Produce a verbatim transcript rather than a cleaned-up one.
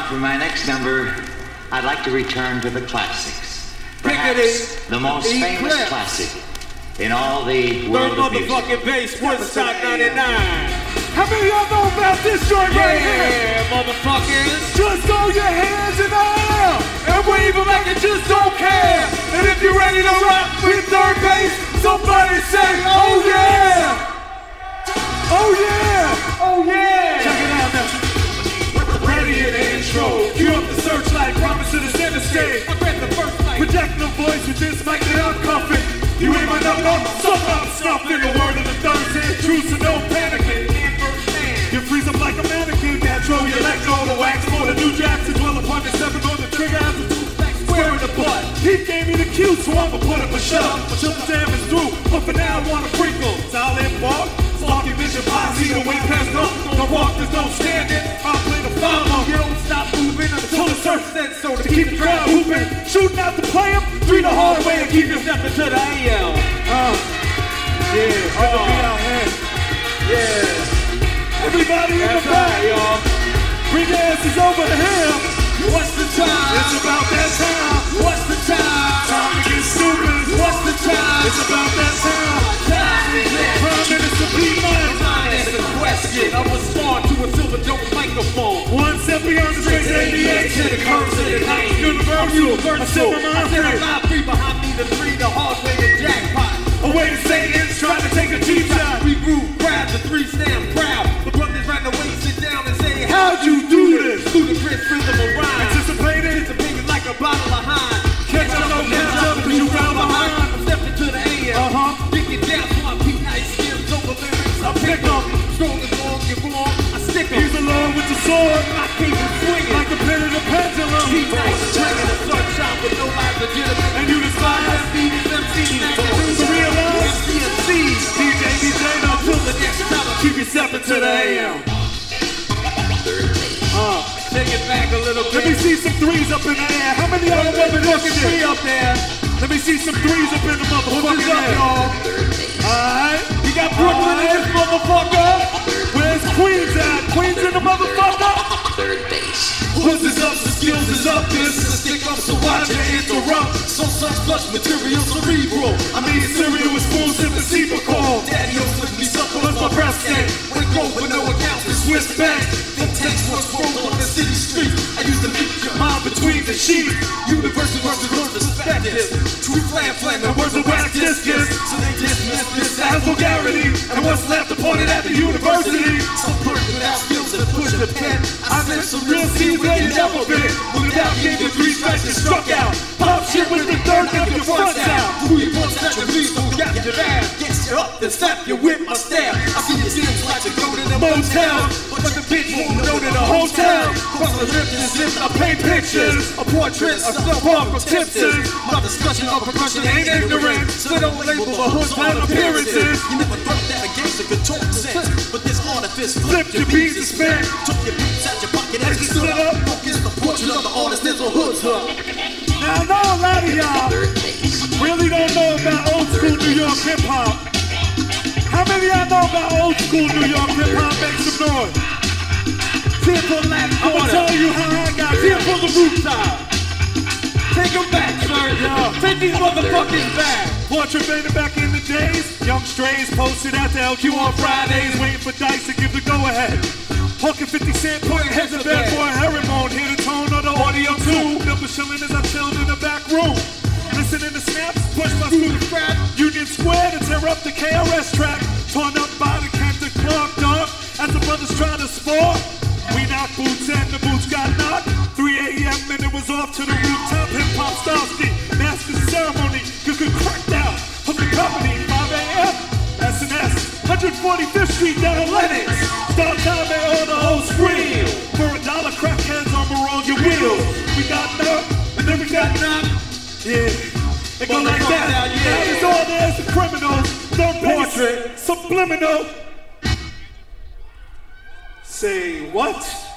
for my next number, I'd like to return to the classics. Perhaps the most famous classic in all the world of music. Third motherfucking bass, Woodstock ninety-nine. How many of y'all know about this joint yeah, right here? Yeah, motherfuckers. Just throw your hands in the air and wave them like you just don't care. And if you're ready to rock with third base, somebody say, oh yeah! Oh yeah! Oh yeah! Check it out now. Ready in the intro. Cue up the searchlight, promise to the center stage. I read the first light. Project the voice with this mic that I'm cuffing. You ain't my number, so I'm snuffing the word of the third hand. Truth to no panicking. You freeze up like a mannequin, control your let go the wax for the new jacks and dwell upon the seven on the trigger after two stacks square in the butt. He gave me the cue, so I'ma put up a shut up until the jam is through. But for now, I wanna sprinkle solid bark, sparky vision posse, the way past no, no walkers don't stand it. I'll play the follow, you don't stop moving until the surf said so to keep the crowd hooping. Shooting out the play 'em, three the hard way and keep you stepping to the A L. Uh, yeah, good to be out here. Yeah. Everybody in the back, y'all. Bring your asses over here. What's the time? It's about that time. What's the time? Time to get stupid. What's the time? It's about that time. Time is it? Prime Minister P. Mine. Time is the question. I respond to a silver dome microphone. One step beyond the straight eighty-eight to the curves of the night. Universal. I said my I said I'm not free behind me. The three, the hard way, the jackpot. Away to Satan's trying to take a cheap shot. We grew, grab the three, stand proud. The brothers ran away, sit down and say, how'd you do this? Ludicrous rhythm of rhyme. Anticipated? It's a baby like a bottle of Hine. Catch up, no catch up, but you found behind. I'm stepping to the A M. Uh-huh. Dig it down so I keep nice skills over lyrics. I pick up, strong as long, you're wrong. I stick up. He's alone with the sword. I keep it swinging. Like a pin in a pendulum. Keep nice, swinging the sunshine with no life legitimate. And you despise speed is M C. to realize D J, D J, until the next time. keep you stepping to the A M. Uh, Take it back a little bit. let me see some threes up in the air. How many of y'all remember this shit? Three up there. Let me see some threes up in the motherfucking What's up, air. y'all? Alright. We got Brooklyn in this motherfucker. Where's Queens at? Queens in the motherfucker? Third base. Who's is up, the skills is up, this is a stick up, so why'd you interrupt? So such flush material cerebral. I mean cereal with spoons in the reciprocal. Daddy-o slip me supple What's my breath stand? When go with no accounts, the Swiss bank. Think tanks was rolled on the city street. I used to meet your Mom between the sheets. University versus words perspective. True flam flam and words of whack discus. So they dismiss this As vulgarity, and what's left upon it at the university. Some person without skills and push the pen. I said some real seeds where you never been. Moved out, gave you three strikes and struck out. Pop shit with the third of your front out. Who you want to touch your leaves, don't got your ass. Get you up, then slap you with my staff. I see your skills like you go to the motel. But the bitch won't go to the hotel. Cross the lips and zips, I paint pictures. A portrait, a self-walk of tipsters. My discussion of percussion ain't ignorant. So don't label the hoods by appearances. You never thought that a gangster could talk sense, but this artifice Flipped your beats and spent. took your beats out your pocket as you stood up. Focus the portrait of the artist as a hood's up. Now I know a lot of y'all Third base. really don't know about old school New York hip hop. How many of y'all know about old school New York hip hop? Make some noise. Tip for last I'm gonna quarter. tell you how I got Tip here. for the rooftop. Take them back, sir. Yeah. Take these motherfuckers back. Portrait painted back in the days. Young strays posted at the L Q on Fridays, waiting for Dice to give the go-ahead. Hawking fifty cent, putting heads in bed for a herringbone. Hear the tone of the audio too. Double shilling as I chilled in the back room. Listening to snaps, push my through the crap. Union Square to tear up the K R S track. Torn up by the Kent Clark dog. As the brothers try to spar. We knocked boots and the boots got knocked. three A M and it was off to the rooftop. Hip hop Starsky, master ceremony. Cause we cracked out from the company. five A M S and S, one forty-fifth Street down in Lenox. Start time and all the whole screen. For a dollar, crackheads on on your wheels. We got knocked, and then we got knocked. Yeah, it go like that. Now, yeah. Now it's all there's the criminals. Third base, subliminal. Say what?